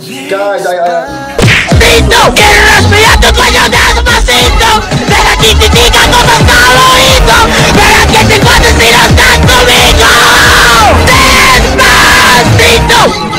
Guys, ¡Pinto! ¡Quiero respirar tu coño despacito! ¡Deja que te diga cómo está bonito! ¡Para que te cuentes si no estás conmigo! ¡Despacito!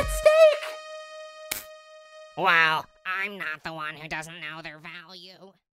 Well, I'm not the one who doesn't know their value.